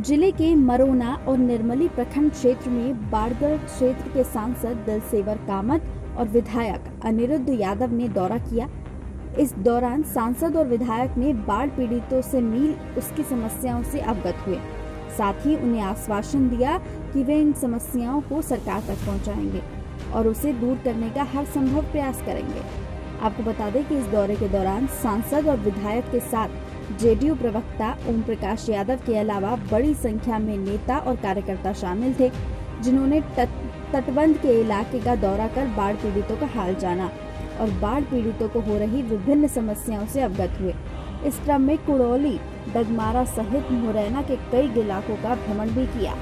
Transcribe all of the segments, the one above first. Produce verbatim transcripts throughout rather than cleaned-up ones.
जिले के मरोना और निर्मली प्रखंड क्षेत्र में बाड़गढ़ क्षेत्र के सांसद दिलसेवर कामत और विधायक अनिरुद्ध यादव ने दौरा किया। इस दौरान सांसद और विधायक ने बाढ़ पीड़ितों से मिल उसकी समस्याओं से अवगत हुए, साथ ही उन्हें आश्वासन दिया कि वे इन समस्याओं को सरकार तक पहुंचाएंगे और उसे दूर करने का हर संभव प्रयास करेंगे। आपको बता दें कि इस दौरे के दौरान सांसद और विधायक के साथ जेडीयू प्रवक्ता ओम प्रकाश यादव के अलावा बड़ी संख्या में नेता और कार्यकर्ता शामिल थे, जिन्होंने तटबंध के इलाके का दौरा कर बाढ़ पीड़ितों का हाल जाना और बाढ़ पीड़ितों को हो रही विभिन्न समस्याओं से अवगत हुए। इस क्रम में कुड़ौली, डगमारा सहित मुरैना के कई इलाकों का भ्रमण भी किया।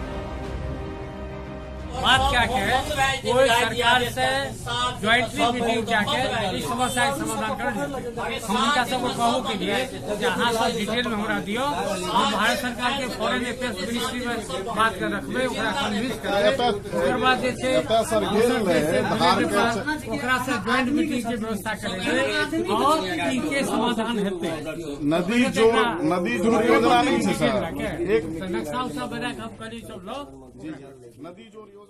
बात क्या है, कोई सरकार से ज्वाइंटली मीटिंग जाके इस समस्या का समाधान कर हम सबको कहूँ के लिए जहाँ सब डिटेल में हमरा दियो, हम भारत सरकार के फॉरेन अफेयर्स मिनिस्ट्री में बात कर रखबे, कन्विंस करबे, ओकर बाद जैसे ओकरा से ज्वाइंट मीटिंग के व्यवस्था करेंगे और इनके समाधान हेतै। नदी जो नदी जोड़ योजना नहीं है सर, एक नक्शा उसा बना के हम करी सब लोग नदी जोड़ योजना।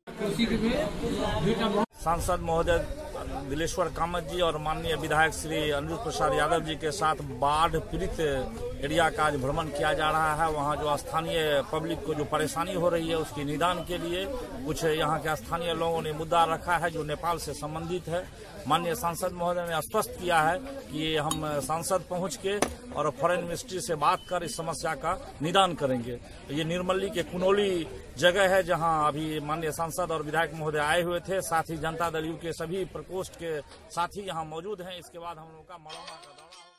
सांसद महोदय दिलेश्वर कामत जी और माननीय विधायक श्री अनिरुद्ध प्रसाद यादव जी के साथ बाढ़ पीड़ित एरिया का आज भ्रमण किया जा रहा है। वहां जो स्थानीय पब्लिक को जो परेशानी हो रही है उसके निदान के लिए कुछ यहाँ के स्थानीय लोगों ने मुद्दा रखा है जो नेपाल से संबंधित है। माननीय सांसद महोदय ने स्पष्ट किया है कि हम सांसद पहुंच के और फॉरेन मिनिस्ट्री से बात कर इस समस्या का निदान करेंगे। ये निर्मली के कुनौली जगह है जहां अभी माननीय सांसद और विधायक महोदय आए हुए थे, साथ ही जनता दल यू के सभी प्रकोष्ठ के साथी यहां मौजूद हैं। इसके बाद हम लोगों का मरौना का दौरा